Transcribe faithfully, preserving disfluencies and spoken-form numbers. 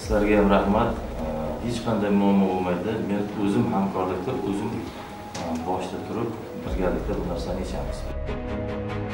Sizlarga ham rahmat. Hech qanday muammo bo'lmaydi. Men o'zim hamkorlikda, o'zim boshda turib birgalikda bu narsani yechamiz.